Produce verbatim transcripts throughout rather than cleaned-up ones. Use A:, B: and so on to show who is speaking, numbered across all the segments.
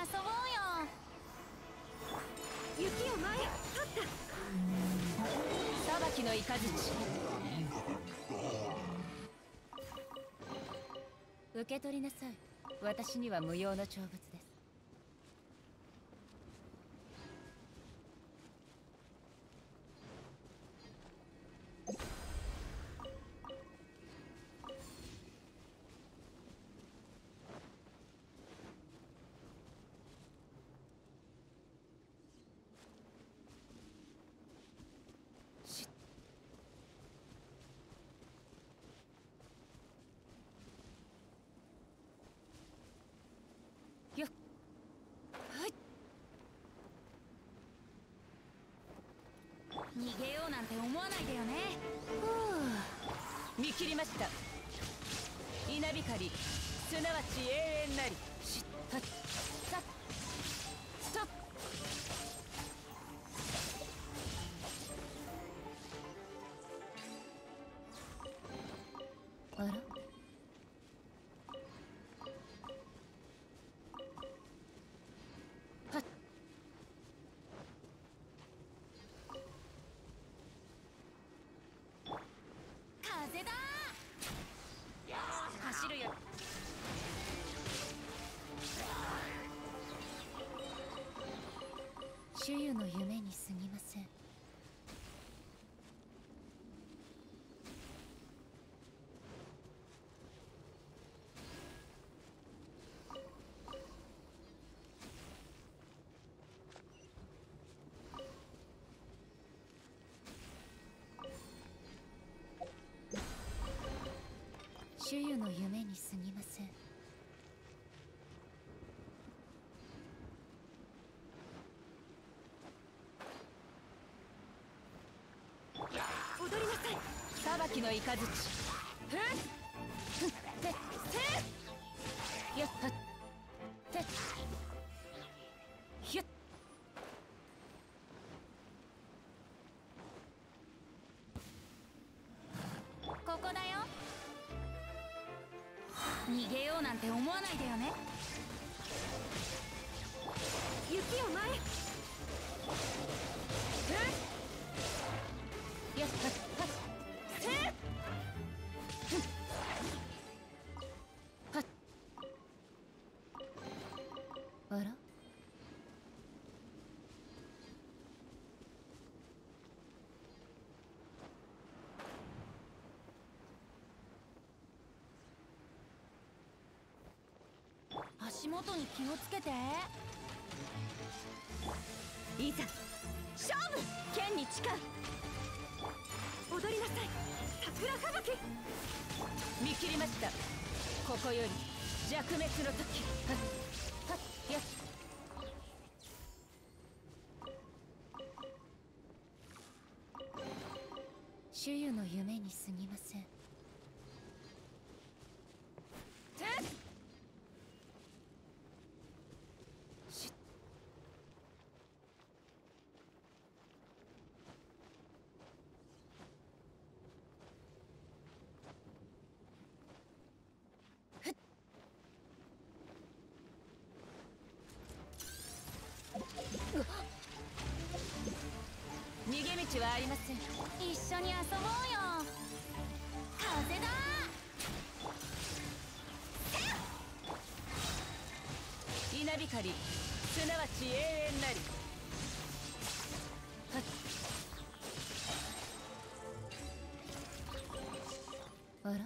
A: 遊ぼうよ。
B: 雪を前へ取った。
A: 裁きの雷。受け取りなさい。私には無用の長物です。よっ、はい。逃げようなんて思わないでよね。ふう、見切りました。稲光、すなわち永遠なり。しっはっさっストップ。あら、風だー。走るよ。主湯の夢に過ぎません。主湯の夢に過ぎません。
B: 踊りなさい。
A: 裁きの雷。ふっふっせせやっはっせひゅっ。ここだよ。逃げようなんて思わないでよね。
B: 雪を前へ。
A: やっはっはっせっはっ。あら、足元に気をつけて。いざ勝負。剣に誓う。
B: 踊りなさい。桜吹雪。
A: 見切りました。ここより弱滅の時。はっはっやっ。主湯の夢に過ぎません。し逃げ道はありません。一緒に遊ぼうよ。風だー。稲光、すなわち永遠なり。はっ、あら、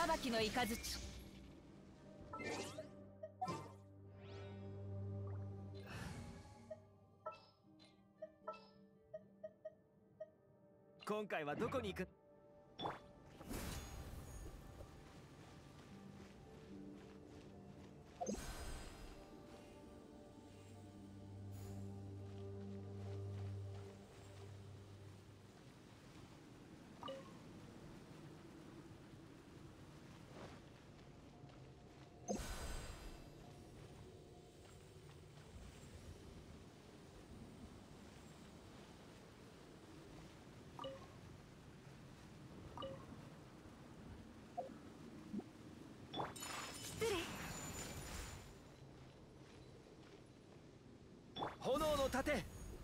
A: 裁きの雷。
C: 今回はどこに行く？
B: 失礼。
C: 炎の盾。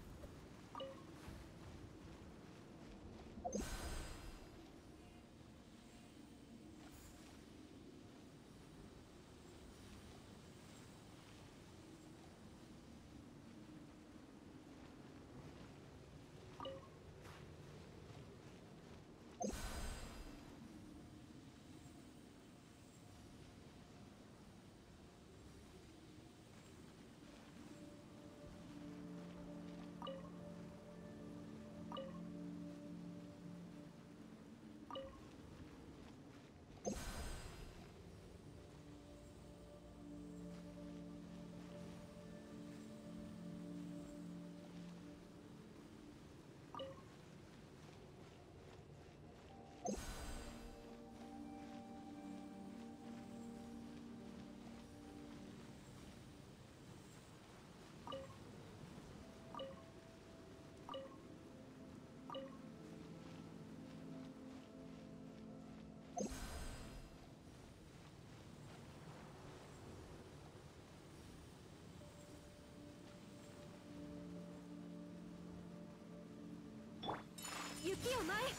B: 雪を前へ。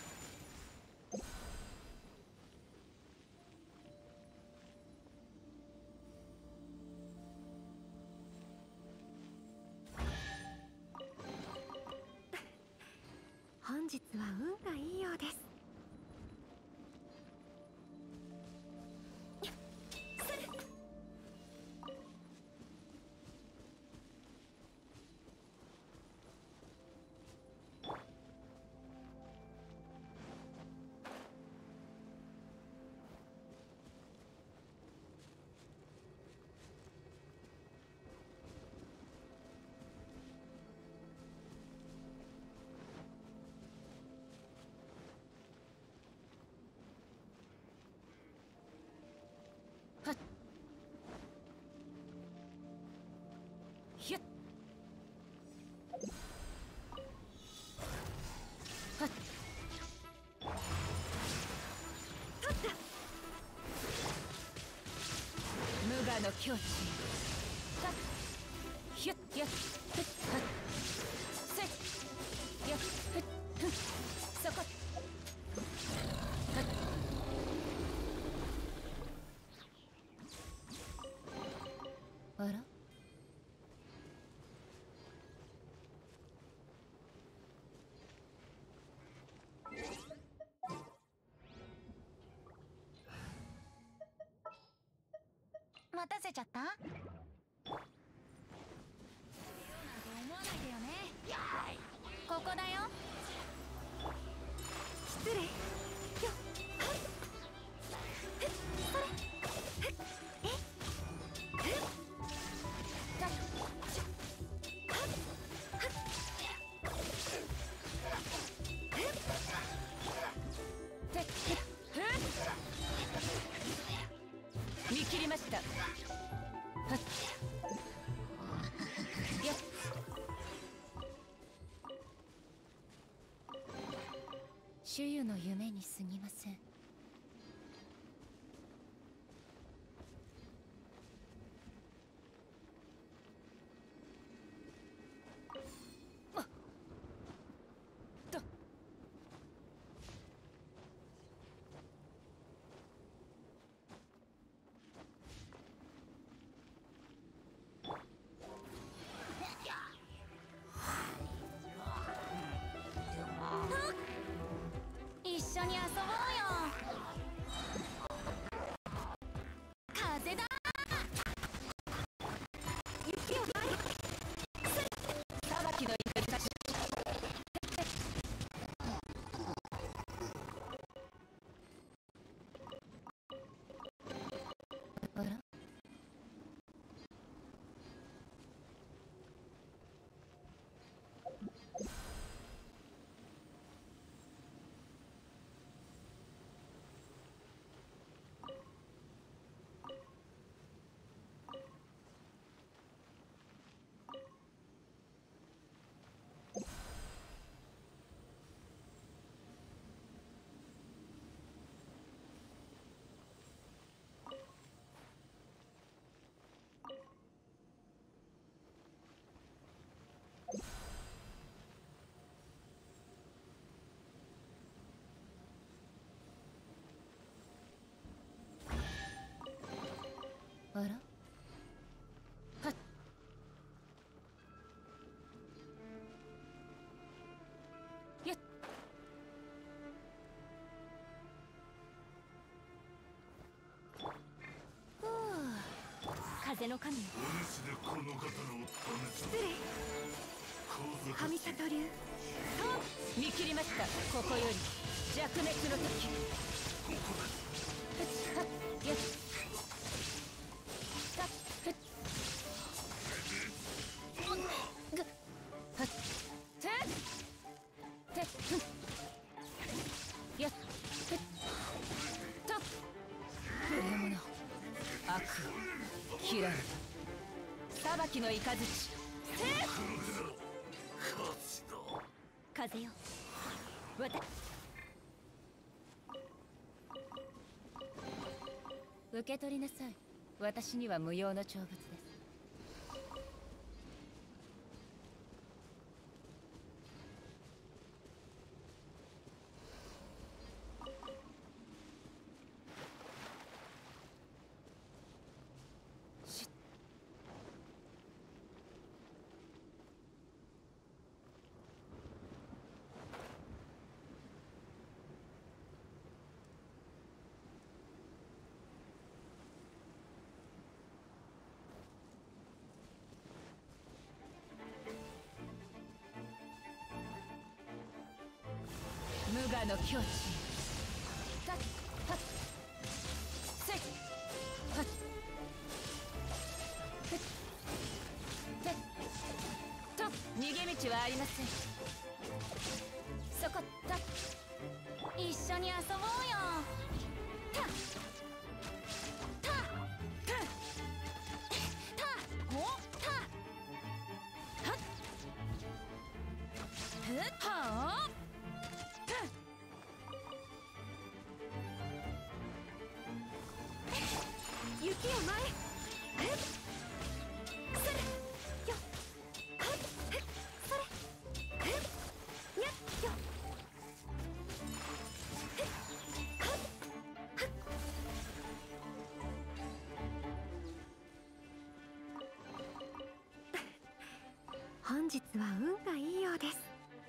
B: 本日は運がいいようです。
A: ひゅっはっ無我の境地。はっひゅっひゅっふっはっせっひゅっふっふっそこはっあら
D: 待たせちゃった？なんて思わないでよね。ここだよ。
B: 失礼。よっはっふっそれふっえふっ
A: さっ
B: しょはっはっふっ
A: てふっ見切りました。はっよっ主湯の夢に過ぎません。あっと
D: 一緒に遊ぼうよ。
B: 風の神よ。
E: お主でこの刀を試す。
B: 失礼。神里流。
A: 見切りました。ここより弱滅の時。
E: ここです。
A: はっよっはっふっぐはっててふんやっふっと触れ物悪を切らぬ裁きの雷せ
B: 風よ。わた
A: 受け取りなさい。私には無用の長物です。し無我の境地。たっはっせいはっふってっと逃げ道はありません。そこだ
B: 一緒に遊ぼうよ。たたたたおたはっふっはあ雪を前へっそれよはっへっそれへっにゃっよへっはっはっ本日は運がいいようです。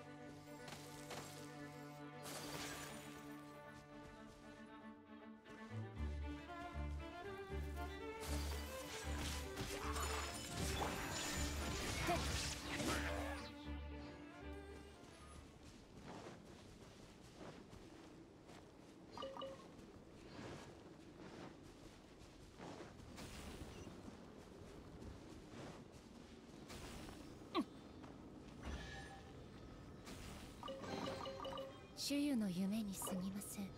A: 主湯の夢に過ぎません。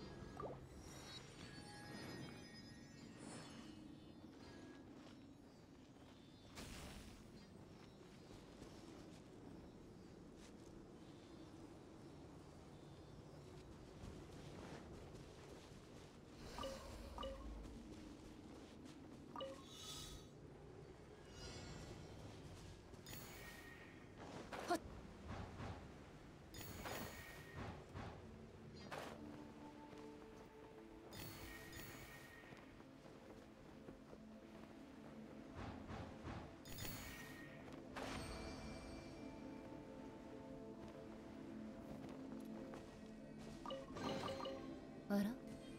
A: あら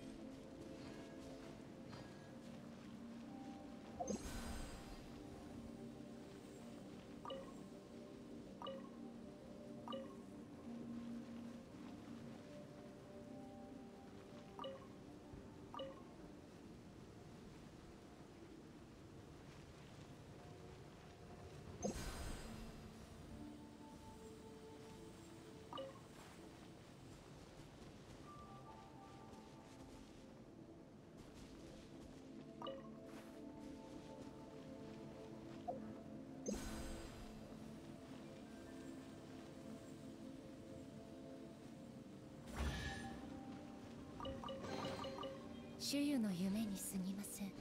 A: 主湯の夢に過ぎません。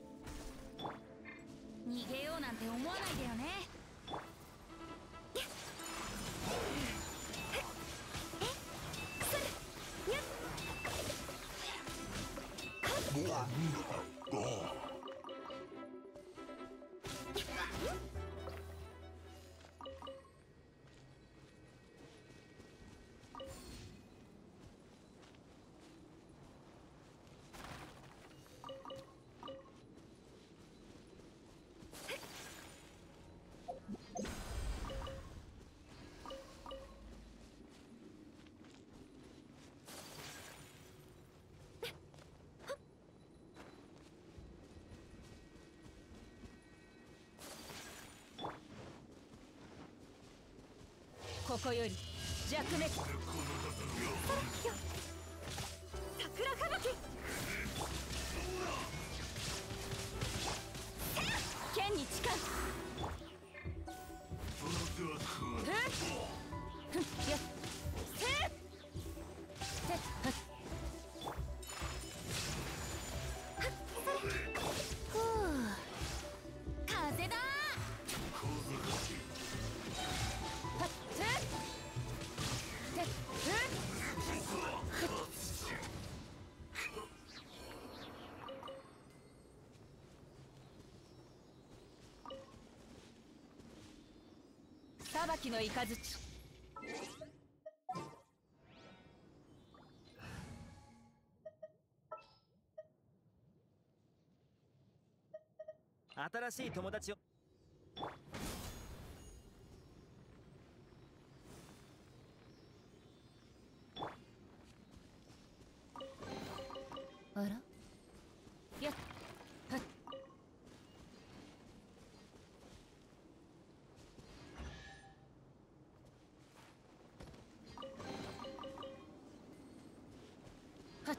B: 逃げようなんて思わないでよね。
A: ここより弱滅。
B: 桜吹雪。
A: 剣に誓う。ふっふっやっせっせっはっふう風だ。はっせっせっふっ裁きの雷。
C: 新しい友達を。
A: あらやっはっはっ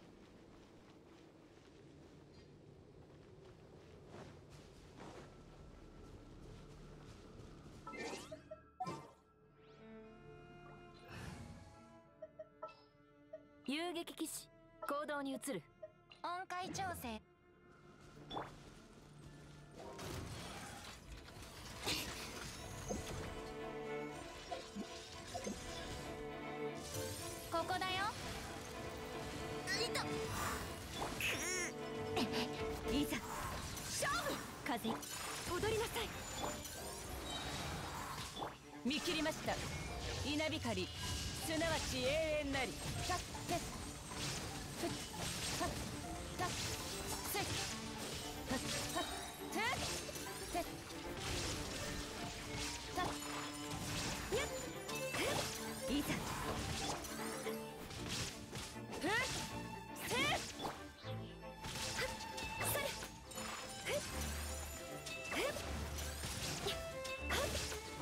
B: 遊撃騎士行動に移る。
D: 音階調整。ここだよ。
B: いた。いざ勝負。風踊りなさい。
A: 見切りました。稲光すなわち永遠なり。さってふっはっはっせっはっはっせっせっさっ
B: やっいざ
A: ふっせっ
B: それふっふっはっ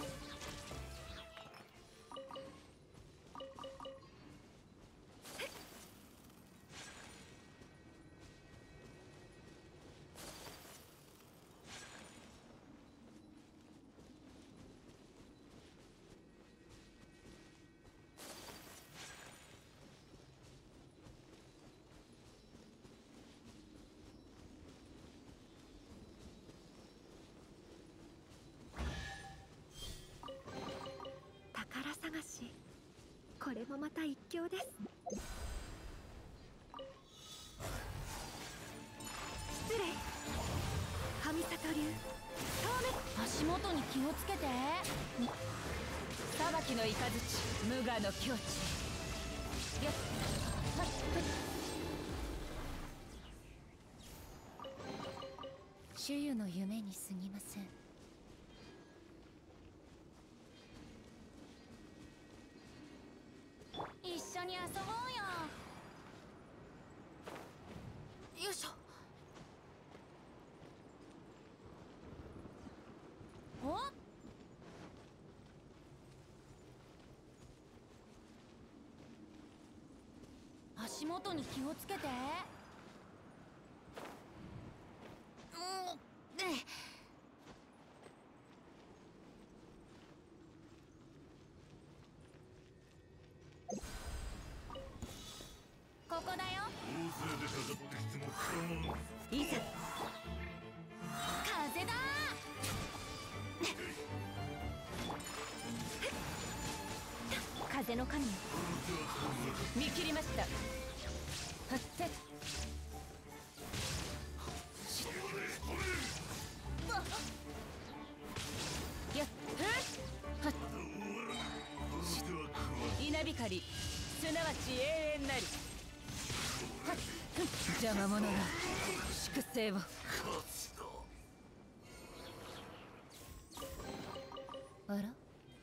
B: 宝探し。これもまた一興です。失礼。神里流
A: 足元に気をつけて。裁きの雷無我の境地。やっはっ主湯の夢に過ぎません。
D: 一緒に遊ぼうよ。
B: よいしょ。
D: お足元に気をつけて。
B: うんで
D: ここだよ。
E: 大勢でかかってきても構わん。
B: いざ
D: 風だ。
B: 風の神よ。
A: 見切りました。はっせっ光すなわち永遠なり。はっふん邪魔者が粛清を。あら、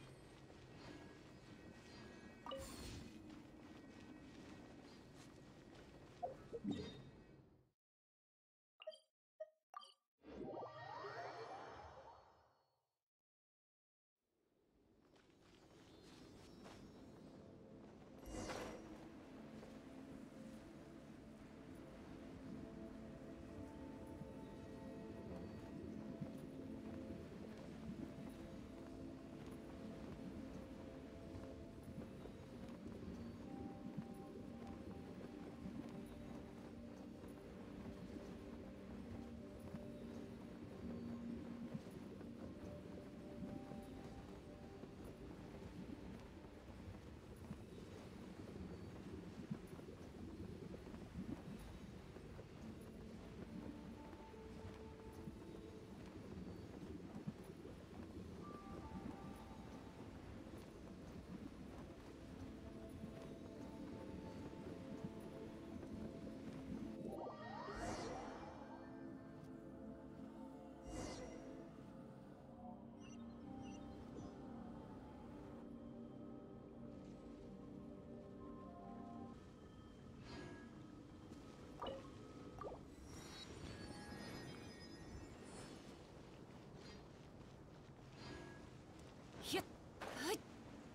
A: ひゅっはい。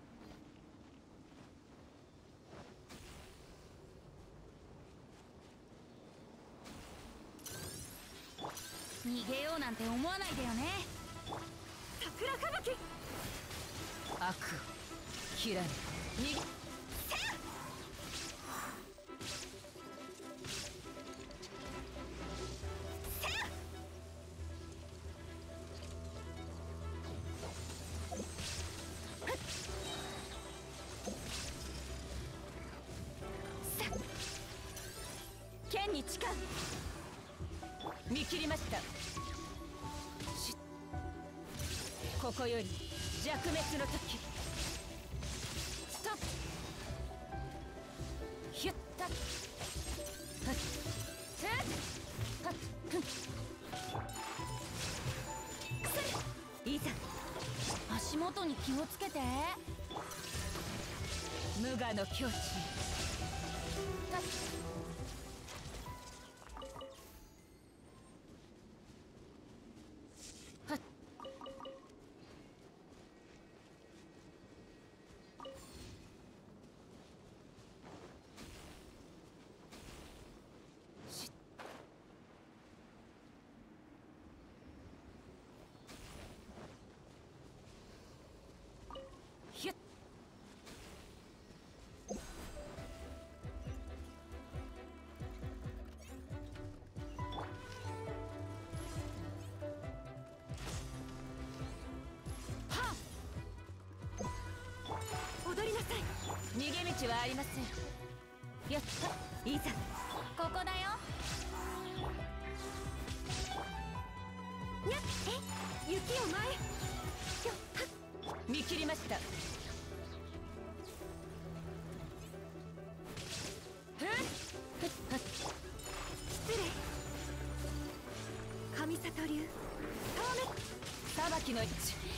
D: 逃げようなんて思わないでよね。
B: 桜吹雪。
A: 悪を切られ逃げ。剣に誓う。見切りました。しここより弱滅の時。ストップ。ヒュッタッハッテッハッフン。くせる。いざ
D: 足元に気をつけて。
A: 無我の境地。タッヒュッ。
B: 踊りなさい。
A: 逃げ道はありません。やった。いざ
D: ここだよ。
B: にゃっえ雪を前。よっはっ
A: 見切りました。ふんふっはっ
B: 失礼。神里流。
A: 裁きの一。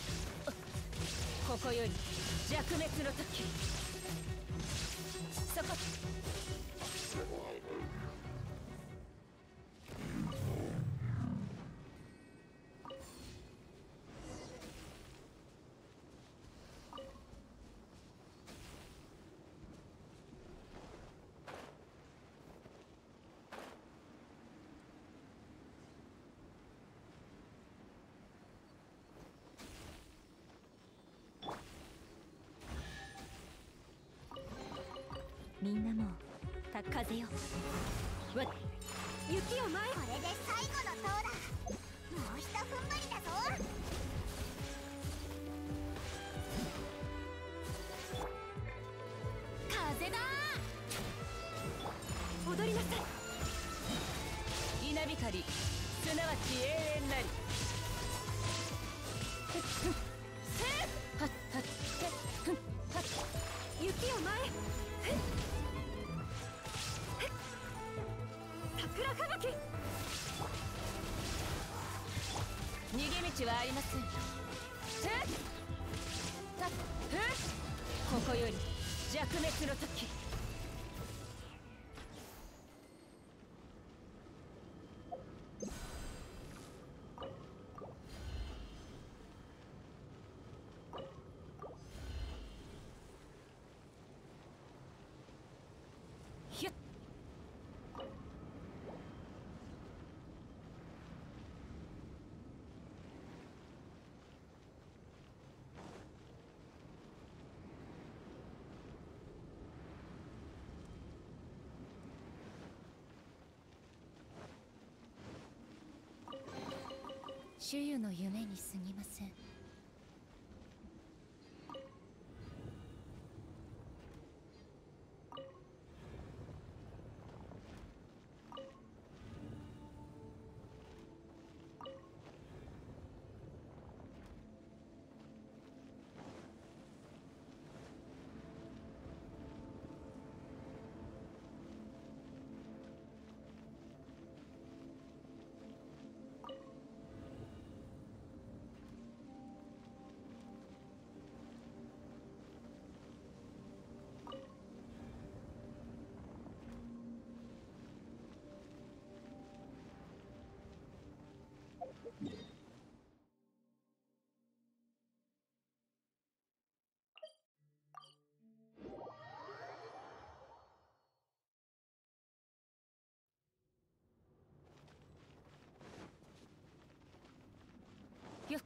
A: ここより弱滅の時。そこ。
B: みんなもた風よ。わっ雪を前。
F: これで最後の塔だ。もうひと踏ん張りだぞ。
D: 風だ。
B: 踊りなさい。
A: 稲光すなわち永遠なり。ふっふんせーはっはっせっふんはっ。
B: 雪を前。 前ふっふっ桜吹雪
A: 逃げ道はありません。ふったふっここより弱滅の時。ひゅっ主湯の夢に過ぎません。よっ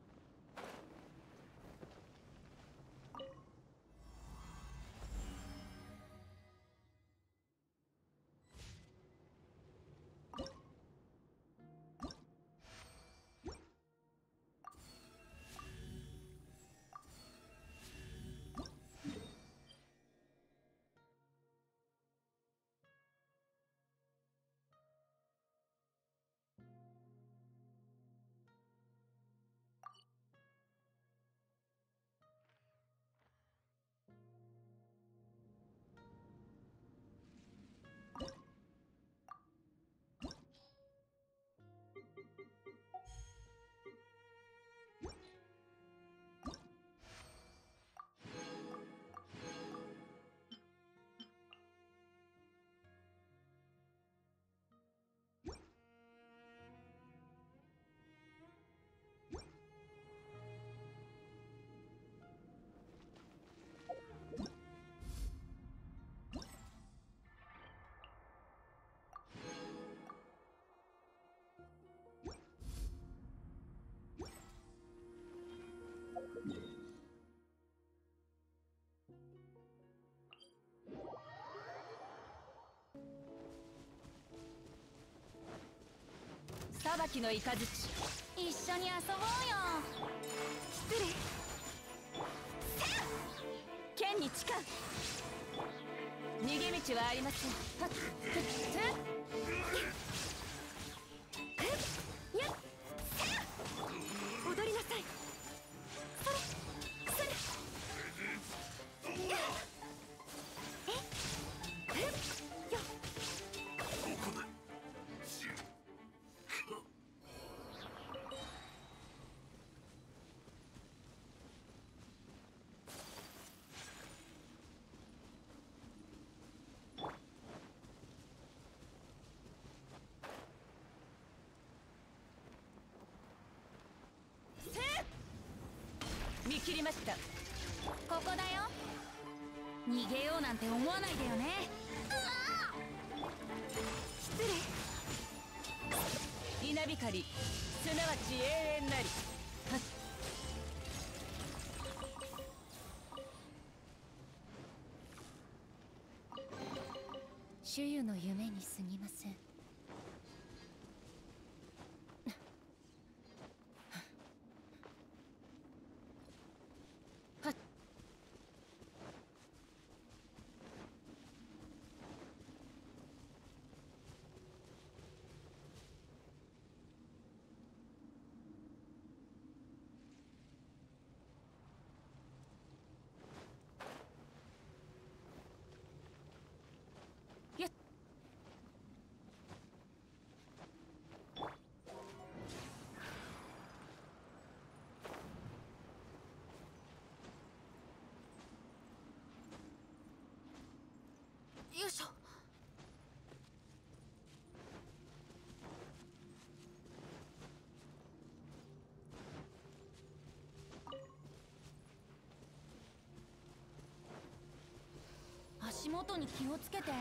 A: 裁きの雷、一緒に遊ぼうよ。
B: 失礼
A: 剣に誓う。逃げ道はありません。はっふっ
B: ふっやっ踊りなさい。それそれやっえふっよっ
A: 見切りました。
D: ここだよ。逃げようなんて思わないでよね。
B: 失礼
A: 稲光、すなわち永遠なり。はっ主湯の夢に過ぎません。
D: 足元に気をつけて。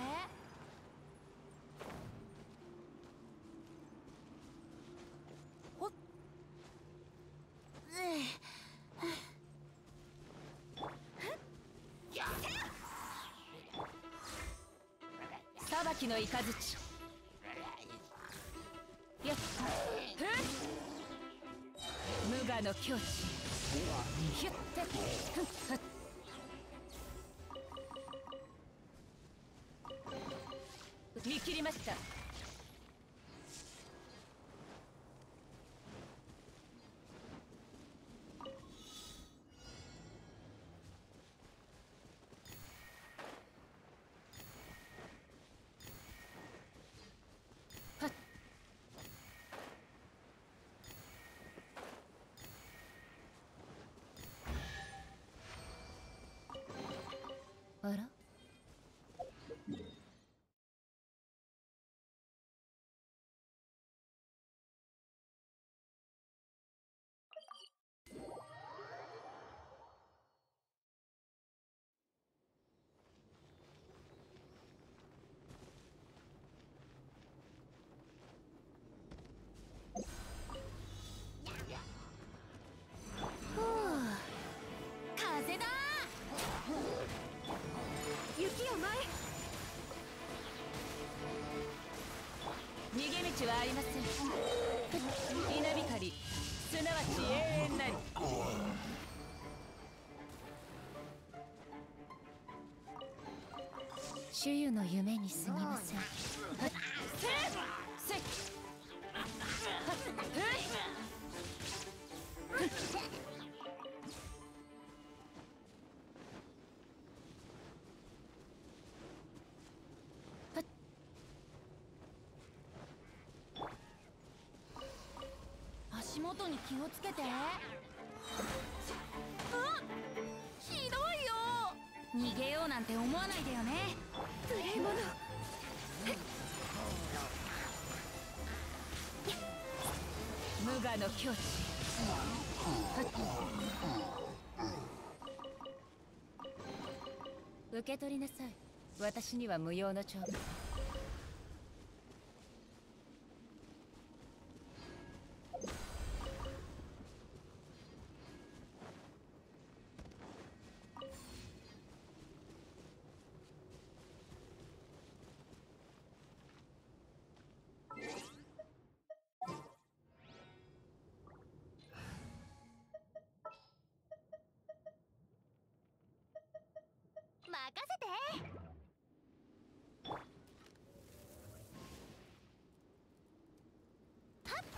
D: ほっ。裁きの雷。よっ。無我の境地。ひゅってふんふっ。見切りました。はっ。あら。風だ。
B: 雪よ前。
D: 逃げ道はありません。稲光、すなわち永遠なり。主湯の夢に過ぎません。はっ。せっ。せっ。はっ。ふっ。ふっ。足元に気をつけて。あ、ひどいよ。逃げようなんて思わないでよね。
B: 無礼者。
D: 無我の境地。受け取りなさい。私には無用の長文。
B: 任せて。はっ。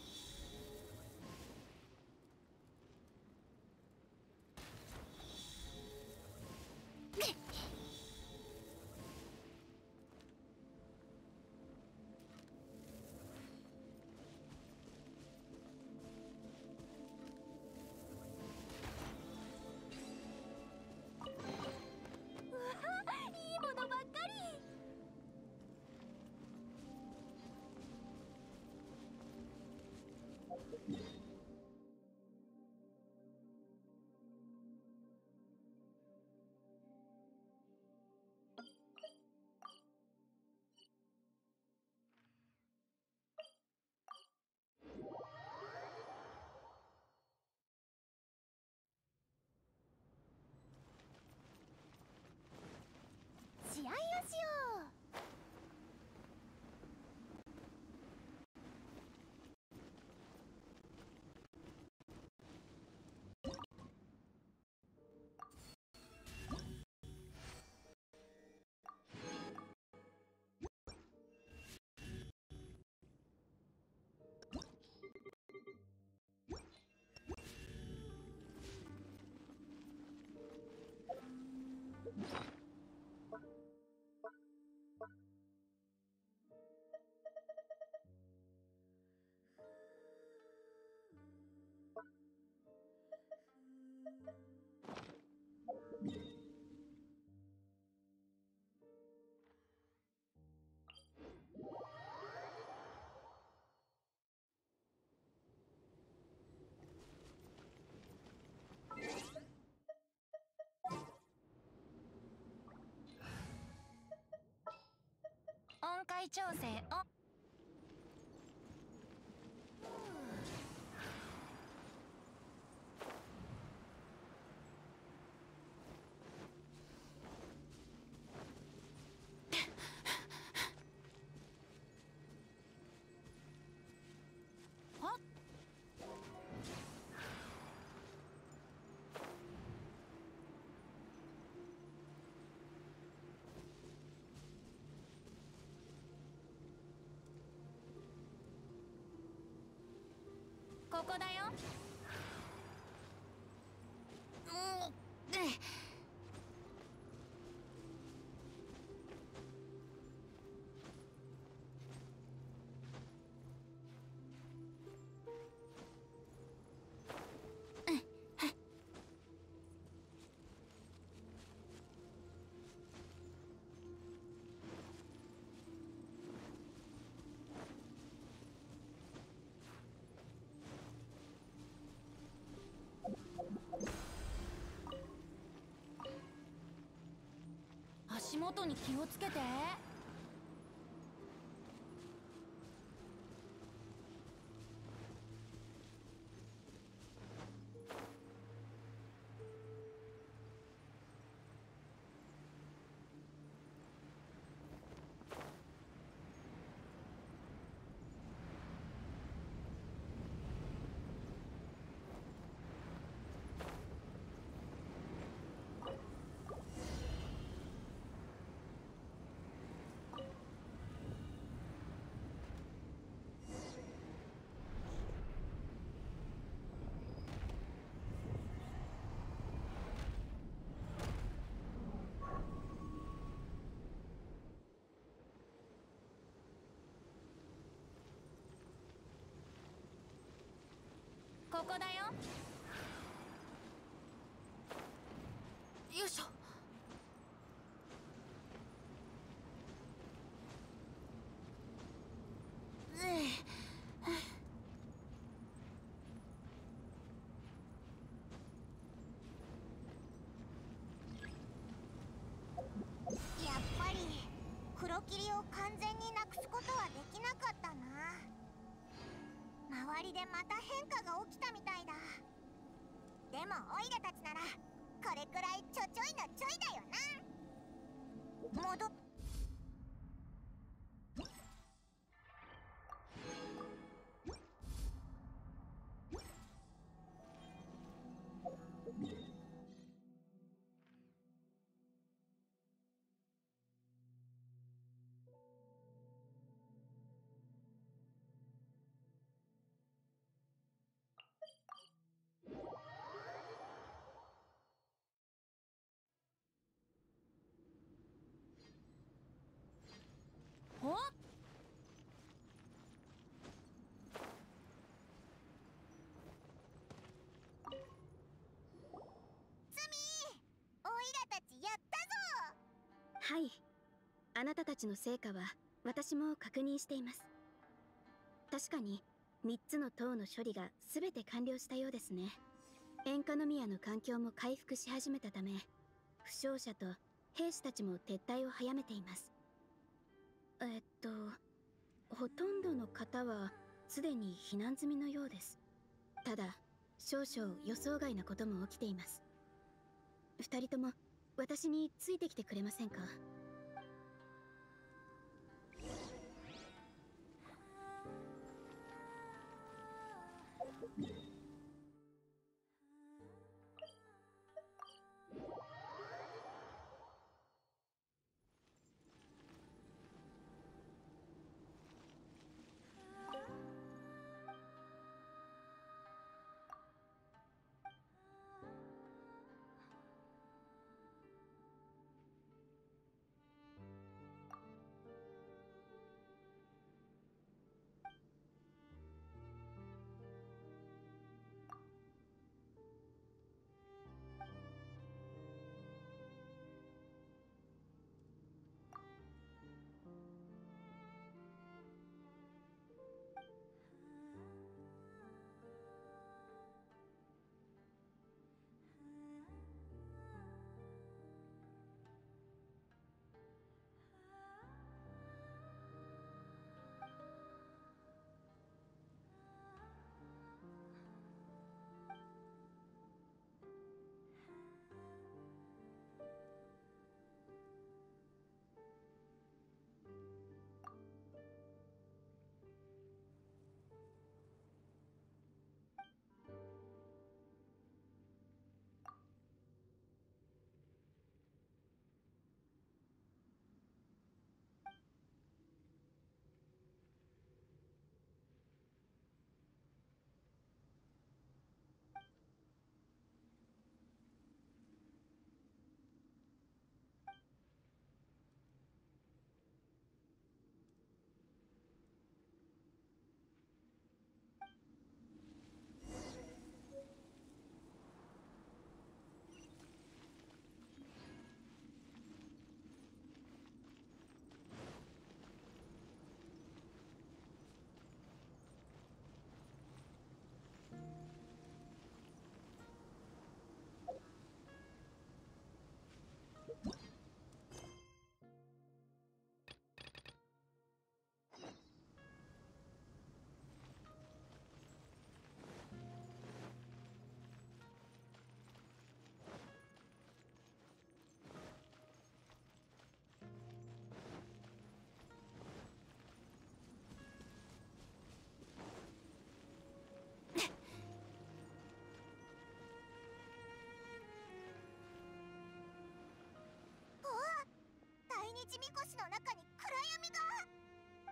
B: いいものばっかり。試合をしよう。 調整を。ここだよ。うん、足元に気をつけて。ここだよ。よいしょ。
F: やっぱり黒霧を完全になくすことはできなかったな。周りでまた変化が起きたみたいだ。でもオイラたちならこれくらいちょちょいのちょいだよな。戻っ
B: おっ、
F: ツミー、オイラたちやったぞ。
G: はい、あなたたちの成果は私も確認しています。確かにみっつの塔の処理が全て完了したようですね。エンカノミアの環境も回復し始めたため、負傷者と兵士たちも撤退を早めています。えっとほとんどの方はすでに避難済みのようです。ただ少々予想外なことも起きています。二人とも私についてきてくれませんか？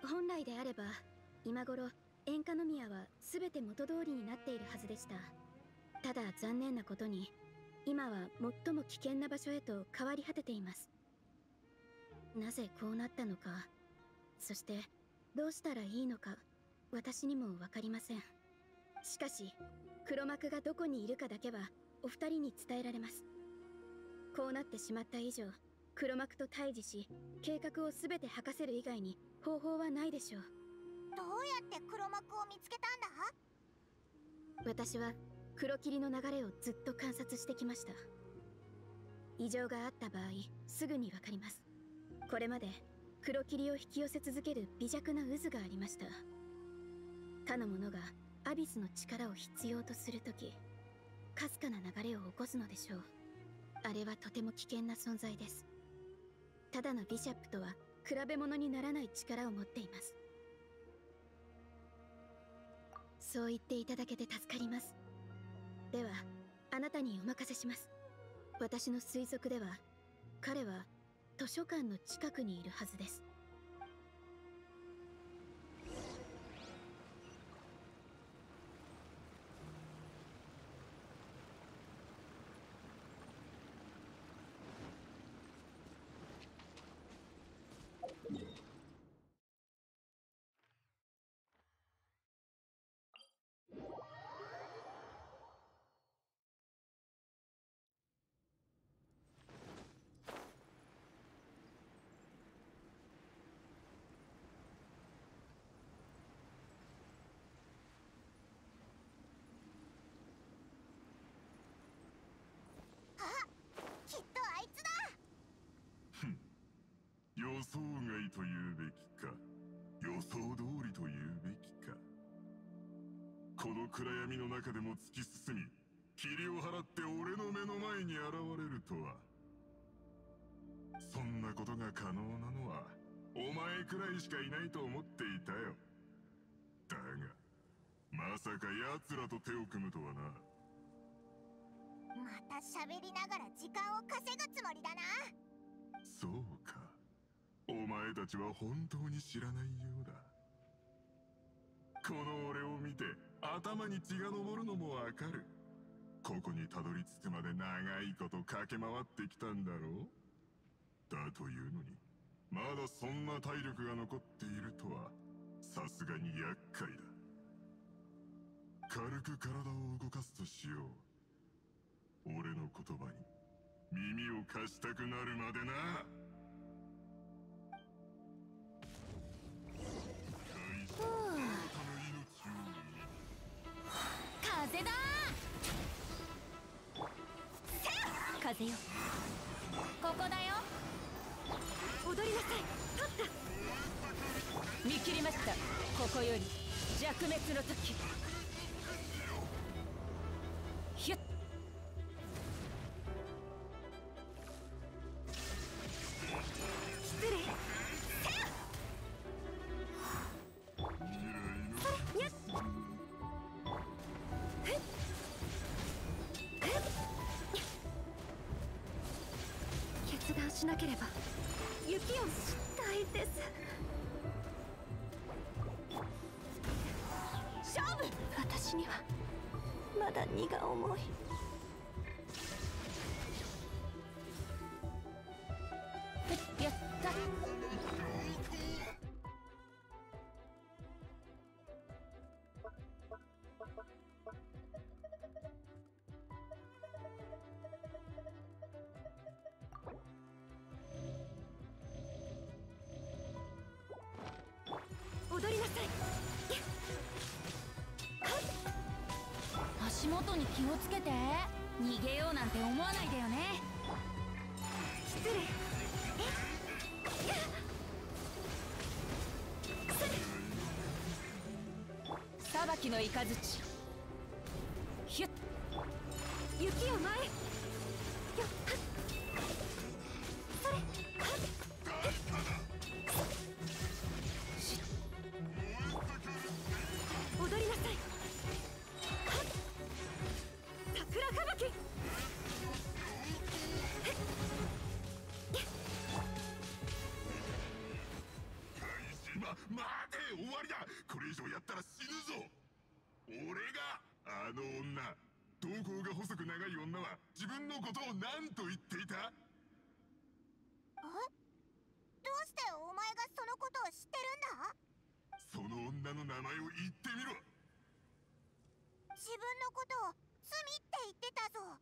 G: 本来であれば今頃塩化の宮は全て元通りになっているはずでした。ただ残念なことに今は最も危険な場所へと変わり果てています。なぜこうなったのか、そしてどうしたらいいのか私にも分かりません。しかし黒幕がどこにいるかだけはお二人に伝えられます。こうなってしまった以上、黒幕と対峙し計画を全て吐かせる以外に方法はないでしょう。
F: どうやって黒幕を見つけたんだ？
G: 私は黒霧の流れをずっと観察してきました。異常があった場合すぐに分かります。これまで黒霧を引き寄せ続ける微弱な渦がありました。他の者がアビスの力を必要とするとき、かすかな流れを起こすのでしょう。あれはとても危険な存在です。ただのビシャップとは比べ物にならない力を持っています。そう言っていただけて助かります。ではあなたにお任せします。私の推測では彼は図書館の近くにいるはずです。
F: きっとあいつだ。
E: 予想外と言うべきか、予想通りと言うべきか。この暗闇の中でも突き進み、霧を払って俺の目の前に現れるとは。そんなことが可能なのはお前くらいしかいないと思っていたよ。だがまさか奴らと手を組むとはな。
F: また喋りながら時間を稼ぐつもりだな。
E: そうか、お前たちは本当に知らないようだ。この俺を見て頭に血が昇るのもわかる。ここにたどり着くまで長いこと駆け回ってきたんだろう。だというのにまだそんな体力が残っているとはさすがに厄介だ。軽く体を動かすとしよう。俺の言葉に耳を貸したくなるまでな。
A: 風だー。風よ、ここだよ。
B: 踊りなさい。立った。
D: 見切りました。ここより弱滅の時。ヒュッ。
B: 失礼。決断しなければ。雪を知ったいです。勝負。私にはまだ荷が重い。
A: やった。
B: 踊りなさい。
A: 足元に気をつけて。逃げようなんて思わないでよね。
B: 失礼。
D: 裁きの雷。ヒュッ。
B: 雪を前。よっ。それ。踊りなさい。桜吹雪。
E: ま、 待て、終わりだ。これ以上やったら死ぬぞ。俺があの女、瞳孔が細く長い女は自分のことを何と言っていた？
F: え？どうしてお前がそのことを知ってるんだ？
E: その女の名前を言ってみろ。
F: 自分のことを罪って言ってたぞ。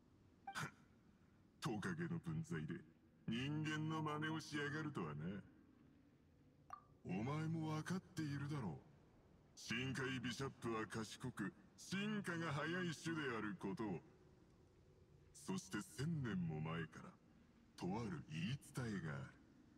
E: トカゲの分際で人間の真似をしやがるとはな。お前も分かっているだろう。深海ビシャップは賢く進化が早い種であることを。そして千年も前からとある言い伝えがある。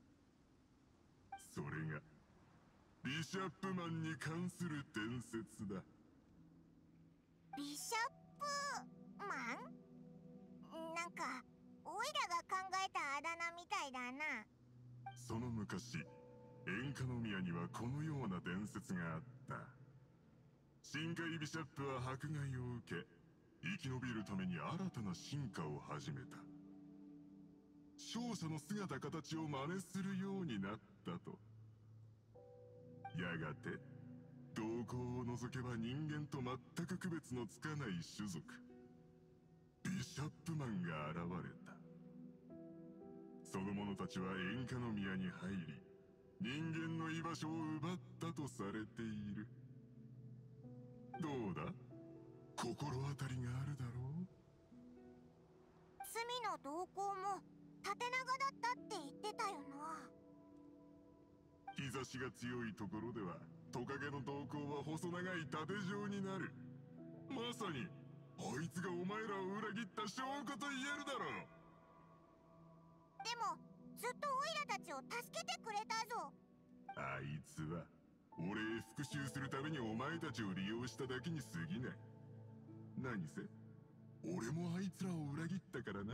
E: それがビシャップマンに関する伝説だ。
F: ビシャップマン？なんかオイラが考えたあだ名みたいだな。
E: その昔、エンカノ宮にはこのような伝説があった。深海ビシャップは迫害を受け、生き延びるために新たな進化を始めた。勝者の姿形を真似するようになったと。やがて瞳孔を除けば人間と全く区別のつかない種族、ビシャップマンが現れた。その者たちはエンカノ宮に入り、人間の居場所を奪ったとされている。どうだ？心当たりがあるだろう？
F: 罪の動向も縦長だったって言ってたよな。
E: 日差しが強いところではトカゲの瞳孔は細長い縦状になる。まさにあいつがお前らを裏切った証拠と言えるだろう。
F: でもずっとオイラたちを助けてくれたぞ。
E: あいつは俺へ復讐するためにお前たちを利用しただけに過ぎない。何せ俺もあいつらを裏切ったからな。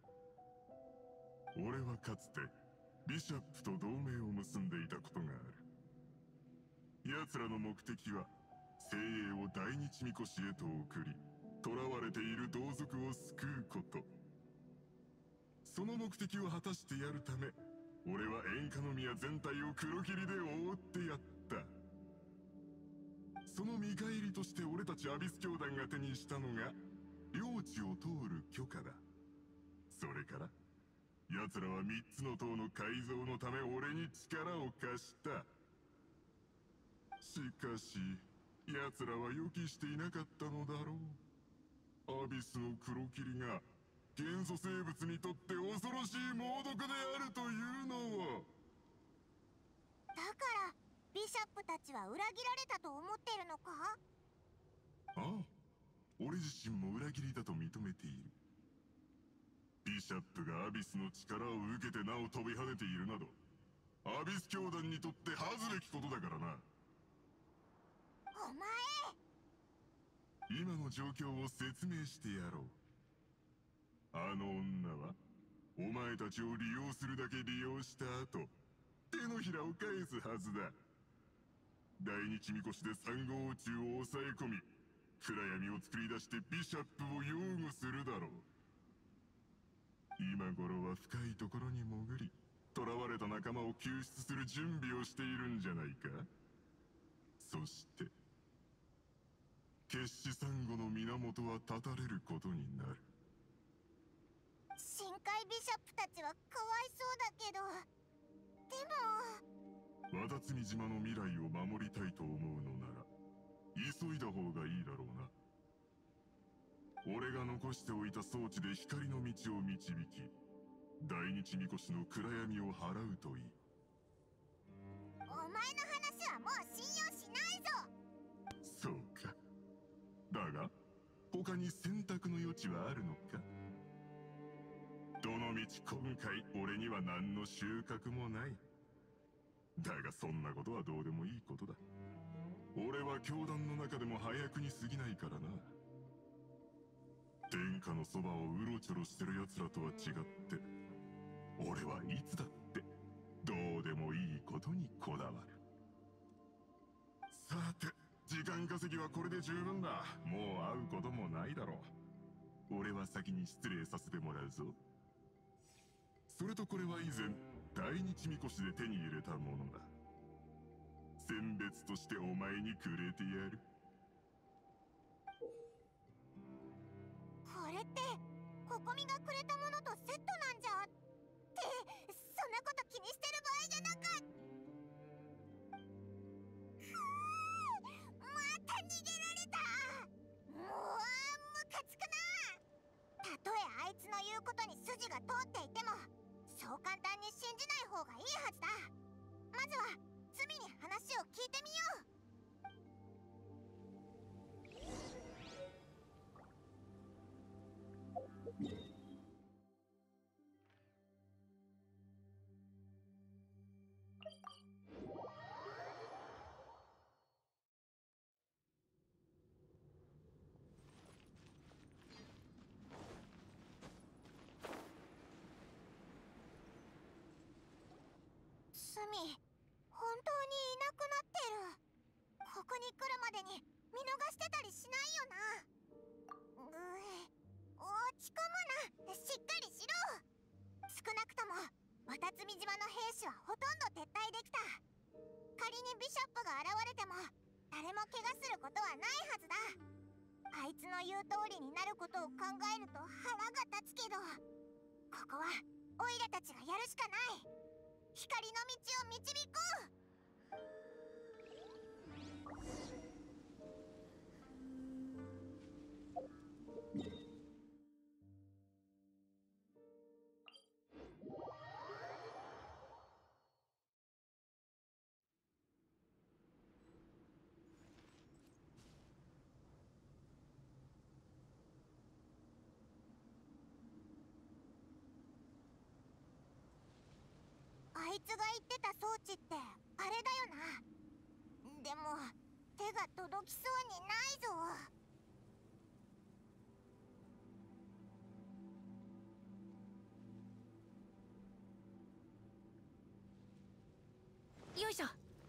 E: 俺はかつてビシャップと同盟を結んでいたことがある。奴らの目的は精鋭を大日みこしへと送り、囚われている同族を救うこと。その目的を果たしてやるため、俺はエンカノ宮全体を黒霧で覆ってやった。その見返りとして俺たちアビス教団が手にしたのが領地を通る許可だ。それから奴らは三つの塔の改造のため俺に力を貸した。しかし奴らは予期していなかったのだろう。アビスの黒霧が元素生物にとって恐ろしい猛毒であるというのを。
F: だからビシャップたちは裏切られたと思ってるのか？
E: ああ、俺自身も裏切りだと認めている。ビシャップがアビスの力を受けてなお飛び跳ねているなど、アビス教団にとって恥ずべきことだからな。
F: お前！
E: 今の状況を説明してやろう。あの女はお前たちを利用するだけ利用した後、手のひらを返すはずだ。大日みこしで三号宇宙を抑え込み、暗闇を作り出してビシャップを擁護するだろう。今頃は深いところに潜り、囚われた仲間を救出する準備をしているんじゃないか。そして決死サンゴの源は断たれることになる。
F: 深海ビシャップたちはかわいそうだけど、でも
E: わだつみ島の未来を守りたいと思うのなら急いだ方がいいだろうな。俺が残しておいた装置で光の道を導き、大日みこしの暗闇を払うといい。
F: お前の話はもう信用しないぞ。
E: そうか。だが他に選択の余地はあるのか？どのみち今回俺には何の収穫もない。だがそんなことはどうでもいいことだ。俺は教団の中でも早くに過ぎないからな。天下のそばをうろちょろしてる奴らとは違って、俺はいつだってどうでもいいことにこだわる。さて、時間稼ぎはこれで十分だ。もう会うこともないだろう。俺は先に失礼させてもらうぞ。それとこれは以前大日みこしで手に入れたものだ。 選別としてお前にくれてやる。
F: これってココミがくれたものとセットなんじゃって、そんなこと気にしてる場合じゃなかった。また逃げられた。もうムカつくな。たとえあいつの言うことに筋が通っていても、そう簡単に信じない方がいいはずだ。まずは罪に話を聞いてみよう。スミ、本当にいなくなってる。ここに来るまでに見逃してたりしないよな。うえ、落ち込むな。しっかりしろ。少なくとも渡積島の兵士はほとんど撤退できた。仮にビショップが現れても誰も怪我することはないはずだ。あいつの言う通りになることを考えると腹が立つけど、ここはオイラたちがやるしかない。光の道を導こう。あいつが言ってた装置ってあれだよな。でも手が届きそうにないぞ。
A: よいしょ。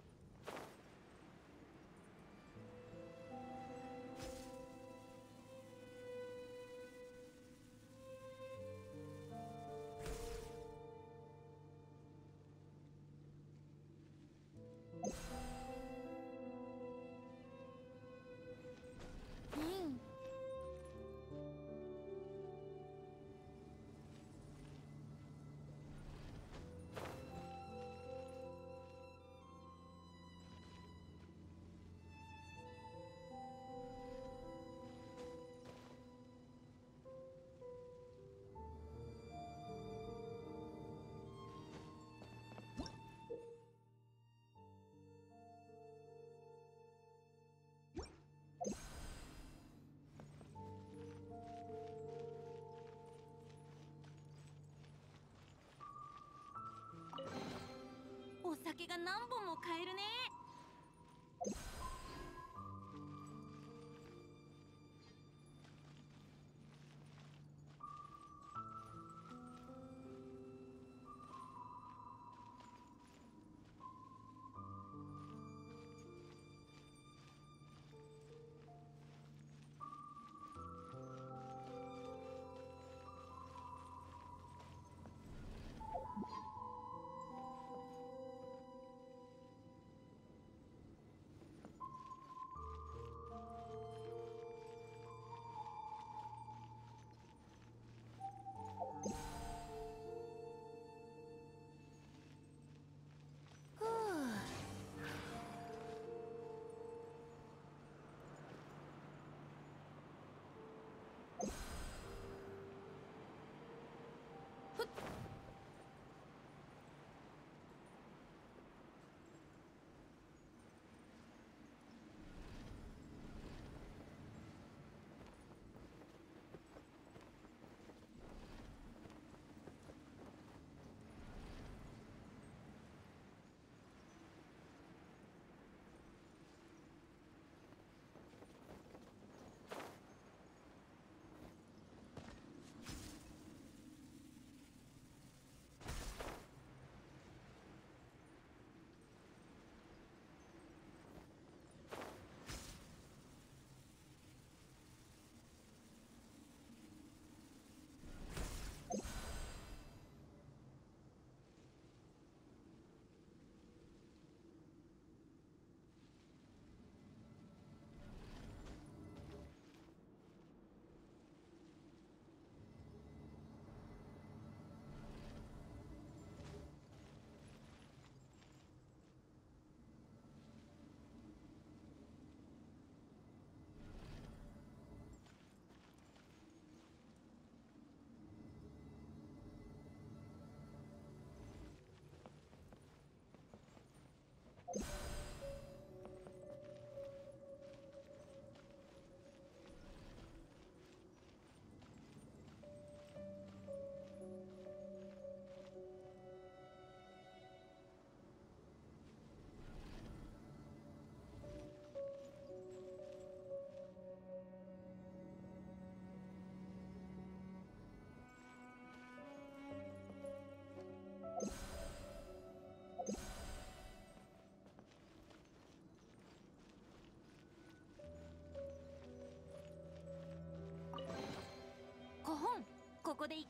A: お酒が何本も買えるね。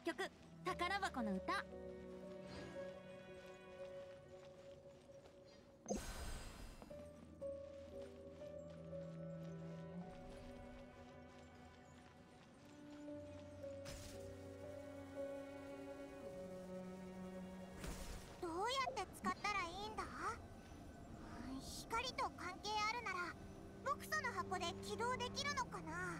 B: 曲宝箱の歌。
F: どうやって使ったらいいんだ？うん光と関係あるなら僕その箱で起動できるのかな？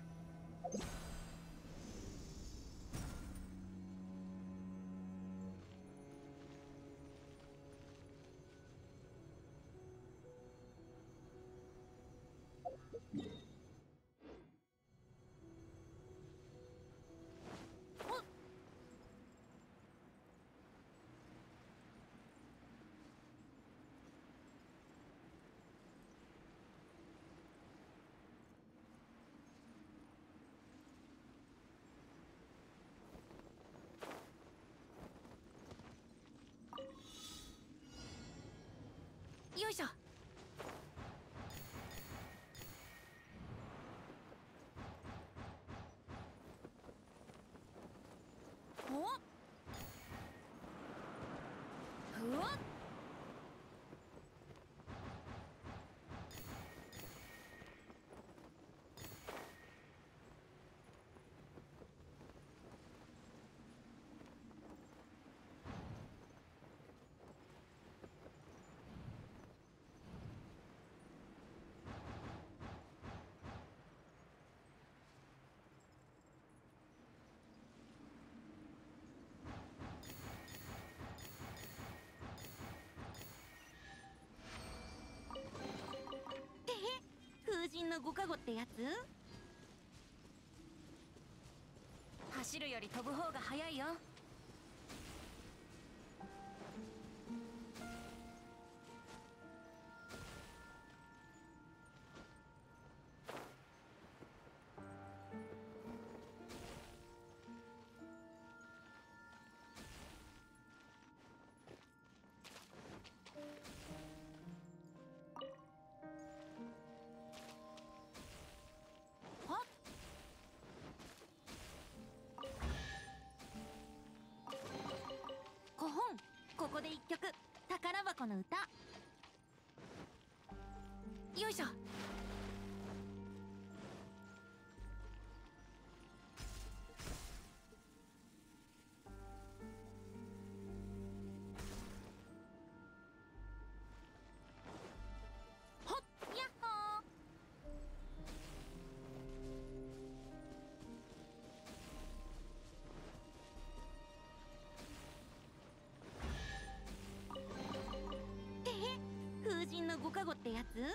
B: よいしょ。おっふわっ。風神のご加護ってやつ？走るより飛ぶ方が早いよ。ここで一曲宝箱の歌。よいしょ。ほっやっほー。風神のご加護ってやつ？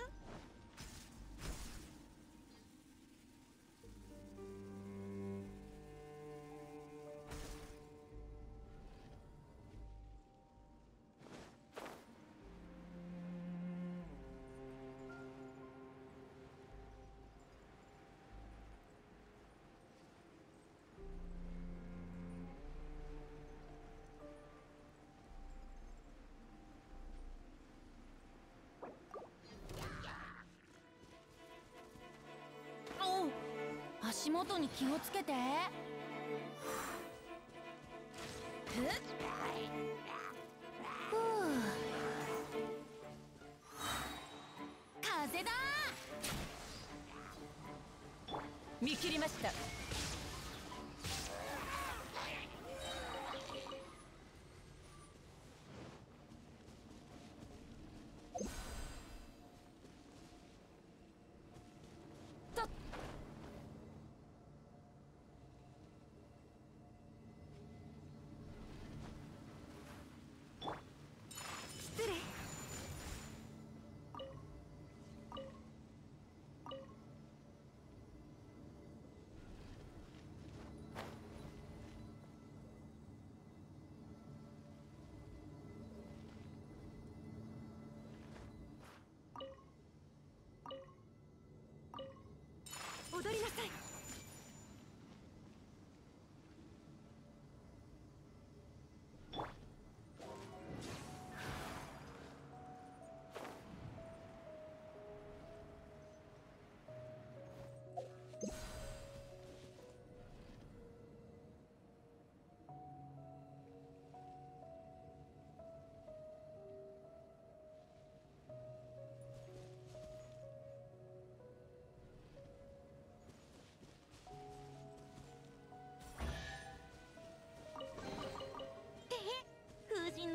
B: 足元に気をつけて。ふっふう。風だ。
D: 見切りました。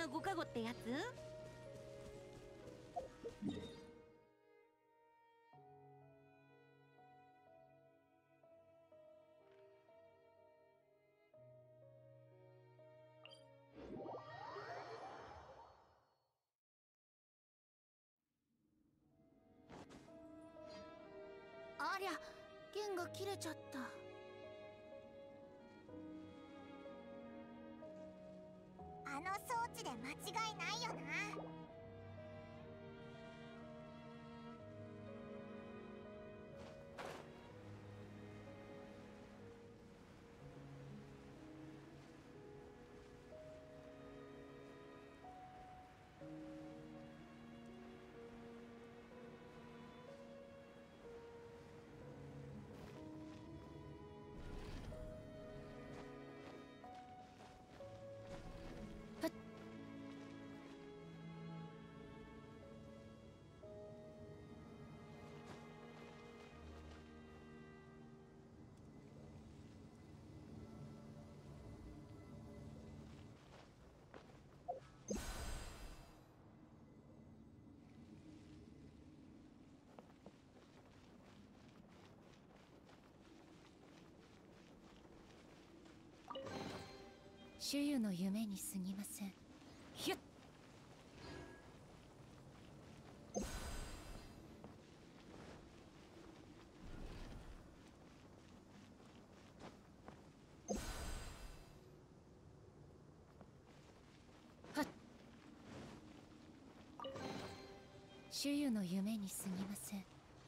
B: なご加護ってやつ？
F: ありゃ、弦が切れちゃった。あの装置で間違いないよな。
D: 主湯の夢に過ぎません。ひゅっ。はっ。主湯の夢に過ぎません。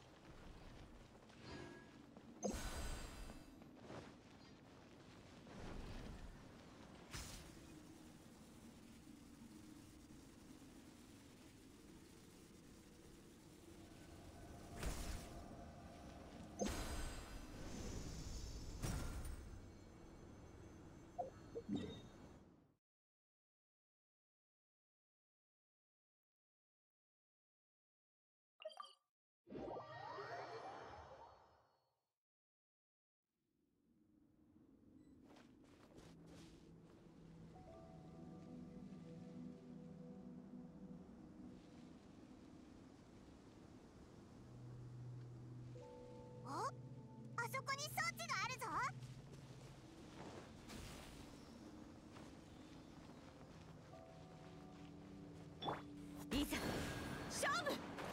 F: あそこに装置があるぞ。
B: いざ勝負！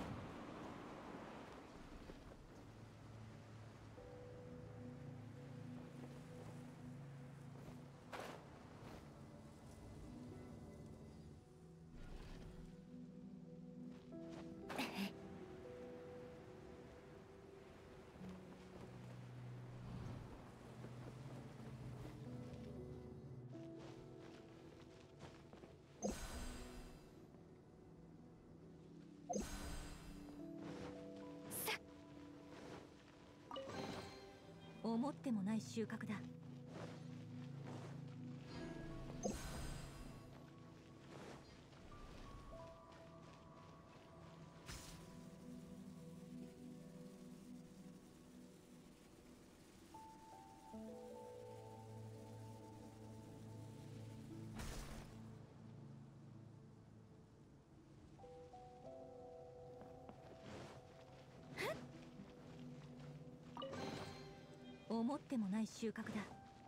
B: 思ってもない収穫だ。思ってもない収穫だ。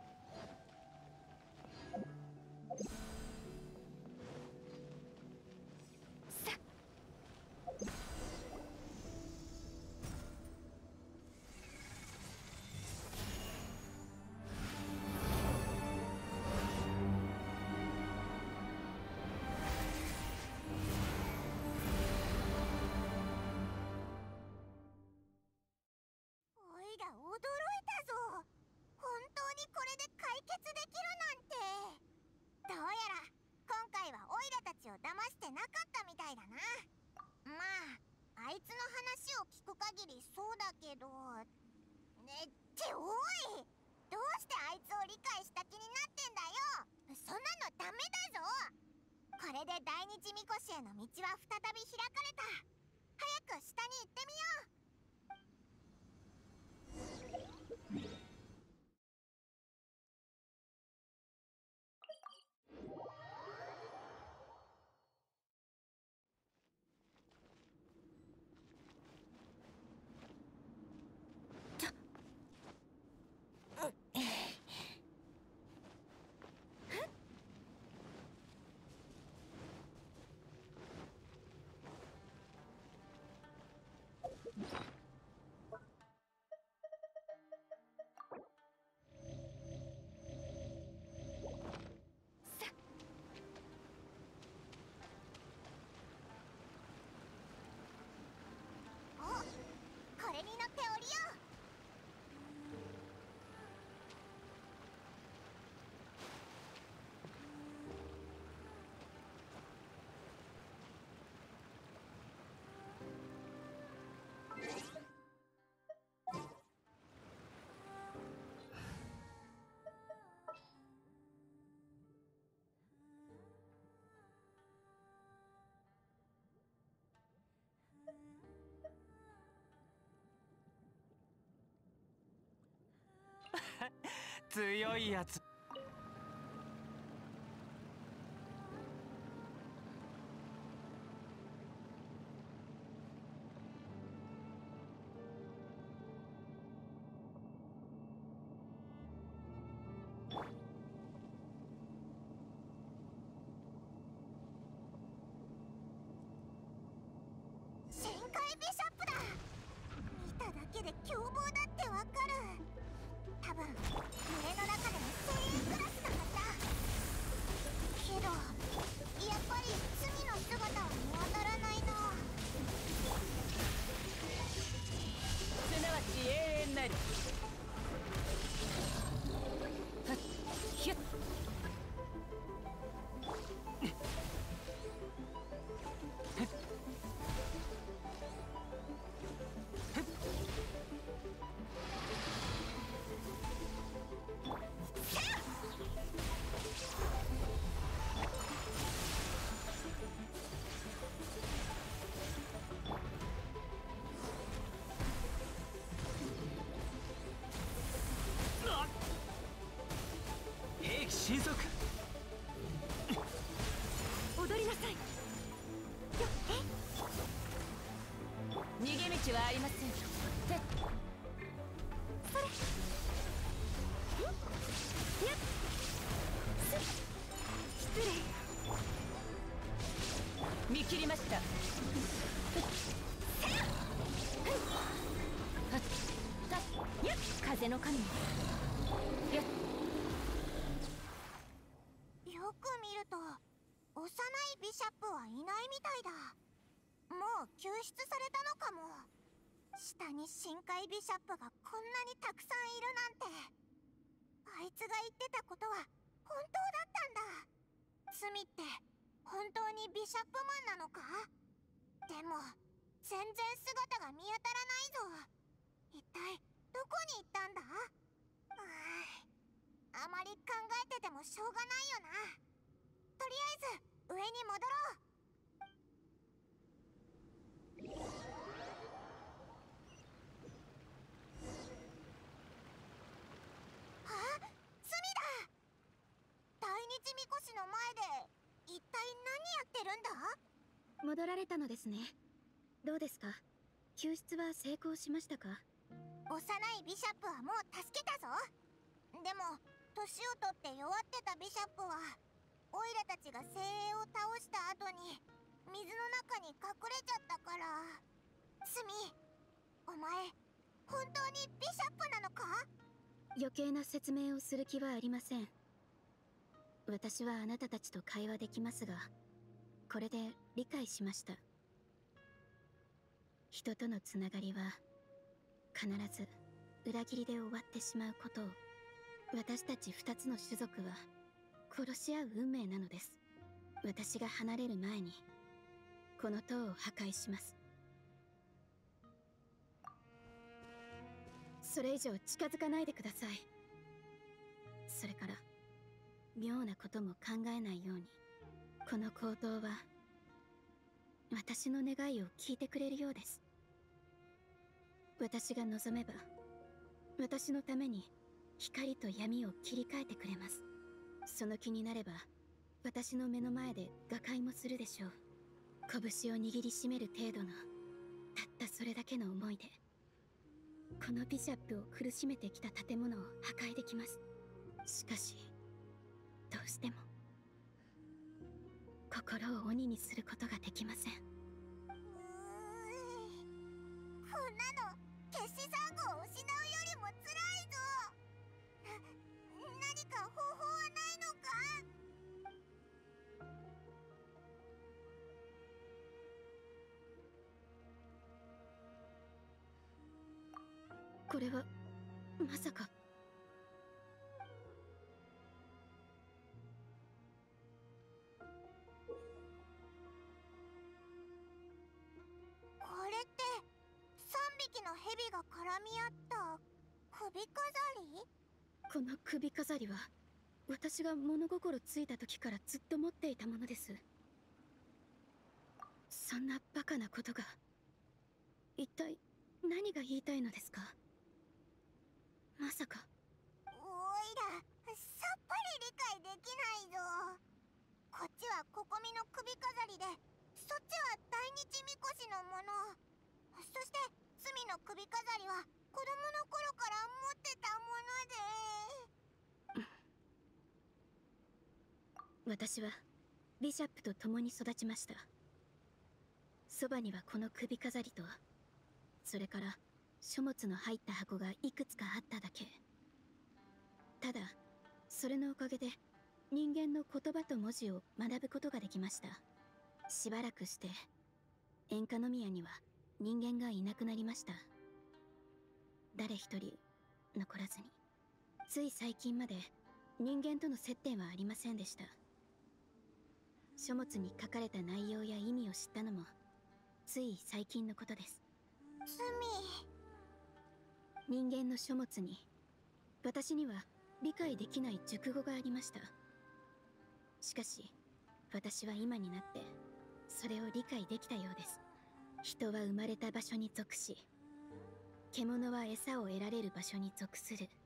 F: おいら驚いたぞ。本当にこれで解決できるなんて。どうやら今回はオイラたちを騙してなかったみたいだな。まああいつの話を聞く限りそうだけどねっておい、どうしてあいつを理解した気になってんだよ。そんなのダメだぞ。これで大日みこしへの道は再び開かれた。早く下に行ってみよう。 お、これに乗って降りよう。
C: 強いやつ。
F: 深海ビショップだ。見ただけで凶暴だってわかる。多分群れの中での精鋭クラスだはずだ。けどやっぱり罪の姿は見当たらないな。
D: すなわち永遠なり。はっひゅっ。
C: 兵器神速。
B: 踊りなさい。よ
D: 逃げ道はありません。てっ。
B: それ。よっやっす失礼。
D: 見切りました。はったっやっ風の神。やっ
F: よく見ると幼いビシャップはいないみたいだ。もう救出されたのかも。下に深海ビシャップがこんなにたくさんいるなんて。あいつが言ってたことは本当だったんだ。罪って本当にビシャップマンなのか？でも全然姿が見当たらないぞ。一体どこに行ったんだ？うーあまり考えててもしょうがないよな。とりあえず上に戻ろう。あ、罪だ。大日みこしの前で一体何やってるんだ？
G: 戻られたのですね。どうですか？救出は成功しましたか？
F: 幼いビシャップはもう助けたぞ。でも年を取って弱ってたビシャップはオイラたちが精鋭を倒した後に水の中に隠れちゃったから。スミ、お前本当にビシャップなのか？
G: 余計な説明をする気はありません。私はあなたたちと会話できますが、これで理解しました。人とのつながりは必ず裏切りで終わってしまうことを、私たち二つの種族は殺し合う運命なのです。私が離れる前にこの塔を破壊します。それ以上近づかないでください。それから妙なことも考えないように。この行動は私の願いを聞いてくれるようです。私が望めば私のために光と闇を切り替えてくれます。その気になれば私の目の前で瓦解もするでしょう。拳を握りしめる程度のたったそれだけの思いでこのビシャップを苦しめてきた建物を破壊できます。しかしどうしても心を鬼にすることができません。
F: うーん、こなの決死サンゴを失うよりも辛いぞ。な何か方法はないのか？
G: これはまさか。
F: これってさんびきの蛇が絡み合った首飾り？
G: この首飾りは私が物心ついた時からずっと持っていたものです。そんなバカなことが一体何が言いたいのですか？まさか。
F: おいらさっぱり理解できないぞ。こっちはここみの首飾りで、そっちは大日みこしのもの。そして罪の首飾りは子供の頃から持ってたもので。
G: 私はビシャップと共に育ちました。そばにはこの首飾りと、それから書物の入った箱がいくつかあっただけ。ただそれのおかげで人間の言葉と文字を学ぶことができました。しばらくして塩化宮には人間がいなくなりました。誰一人残らずに。つい最近まで人間との接点はありませんでした。書物に書かれた内容や意味を知ったのもつい最近のことです。
F: 罪。
G: 人間の書物に私には理解できない熟語がありました。しかし私は今になってそれを理解できたようです。人は生まれた場所に属し、獣は餌を得られる場所に属する。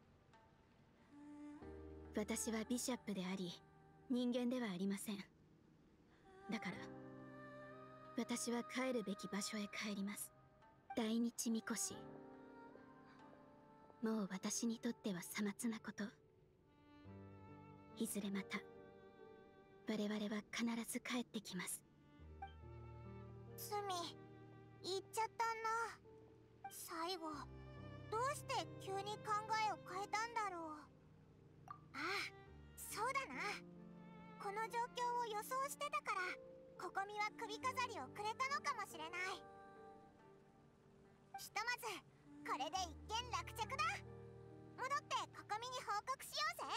G: 私はビシャップであり人間ではありません。だから私は帰るべき場所へ帰ります。大日みこし。もう私にとってはさまつなこと。いずれまた我々は必ず帰ってきます。
F: 罪、言っちゃったな。最後どうして急に考えを変えたんだろう。ああ、そうだな。この状況を予想してたからここみは首飾りをくれたのかもしれない。ひとまずこれで一件落着だ。戻ってここみに報告しようぜ。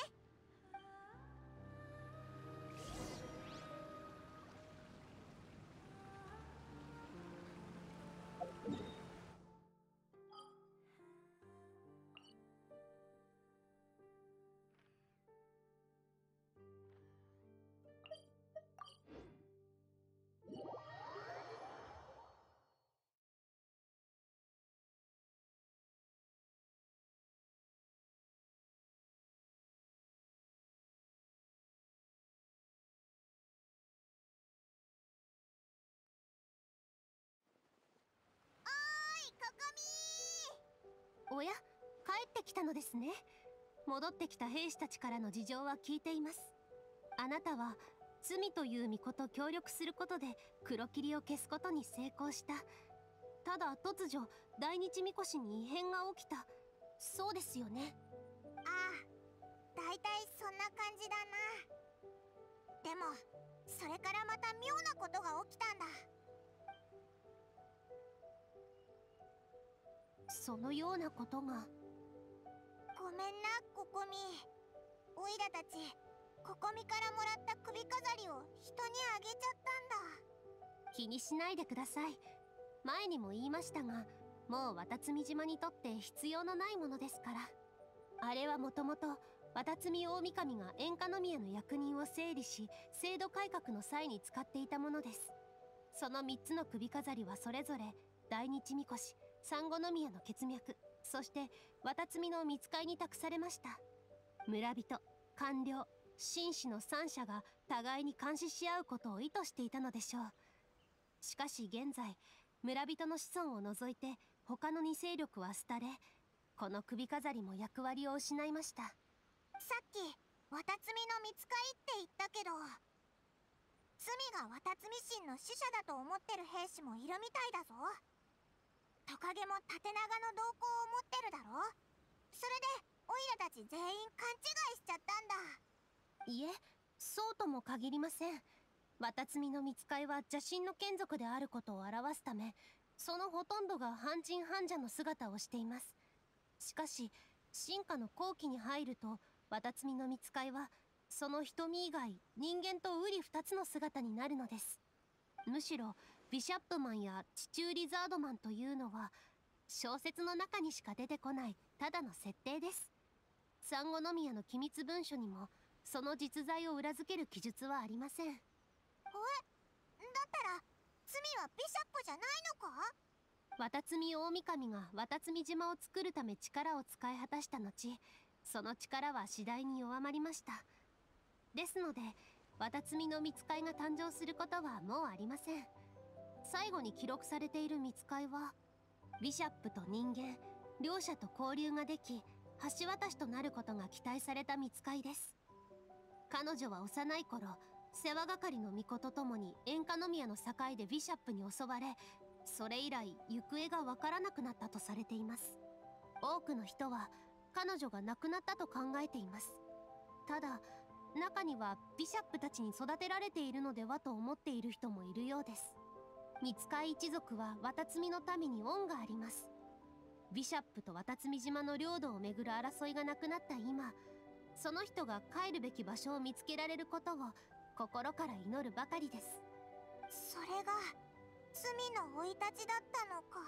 B: おや、帰ってきたのですね。戻ってきた兵士たちからの事情は聞いています。あなたは罪という巫女と協力することで黒霧を消すことに成功した。ただ突如大日みこしに異変が起きた、そうですよね。
F: ああ、だいたいそんな感じだな。でもそれからまた妙なことが起きたんだ。
B: そのようなことが。
F: ごめんな、ココミ。オイラたちココミからもらった首飾りを人にあげちゃったんだ。
B: 気にしないでください。前にも言いましたが、もう渡積島にとって必要のないものですから。あれはもともと渡積大神が塩化宮の役人を整理し制度改革の際に使っていたものです。そのみっつの首飾りはそれぞれ大日みこし、珊瑚宮の血脈、そして渡積の見つかいに託されました。村人、官僚、紳士の三者が互いに監視し合うことを意図していたのでしょう。しかし現在、村人の子孫を除いて他の二勢力は廃れ、この首飾りも役割を失いました。
F: さっき渡積の見つかいって言ったけど、罪が渡積神の使者だと思ってる兵士もいるみたいだぞ。 トカゲも縦長の瞳孔を持ってるだろ。それでオイラたち全員勘違いしちゃったんだ。
B: いえ、そうとも限りません。綿摘みの見つかいは邪神の眷属であることを表すため、そのほとんどが半人半者の姿をしています。しかし進化の後期に入ると、綿摘みの見つかいはその瞳以外人間と瓜二つの姿になるのです。むしろビシャップマンや地中リザードマンというのは小説の中にしか出てこないただの設定です。サンゴノ宮の機密文書にもその実在を裏付ける記述はありません。え、だ
F: ったら罪はビシャップじゃないのか？
B: 綿摘み大神が綿摘み島を作るため力を使い果たした後、その力は次第に弱まりました。ですので綿摘みの見つかいが誕生することはもうありません。最後に記録されている見つかいはビシャップと人間両者と交流ができ、橋渡しとなることが期待された見つかいです。彼女は幼い頃、世話係の巫女と共に塩化宮の境でビシャップに襲われ、それ以来行方がわからなくなったとされています。多くの人は彼女が亡くなったと考えています。ただ中にはビシャップたちに育てられているのではと思っている人もいるようです。見つかい一族は綿摘みの民に恩があります。ビシャップと綿摘み島の領土をめぐる争いがなくなった今、その人が帰るべき場所を見つけられることを心から祈るばかりです。
F: それが罪の生い立ちだったのか。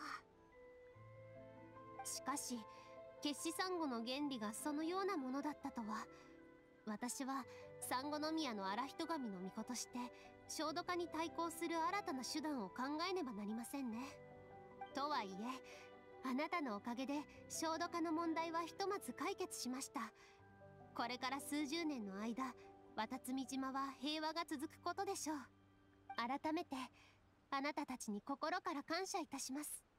B: しかし決死サンゴの原理がそのようなものだったとは。私はサンゴノ宮の荒人神の巫女として焦土化に対抗する新たな手段を考えねばなりませんね。とはいえあなたのおかげで焦土化の問題はひとまず解決しました。これから数十年の間、綿摘み島は平和が続くことでしょう。改めてあなたたちに心から感謝いたします。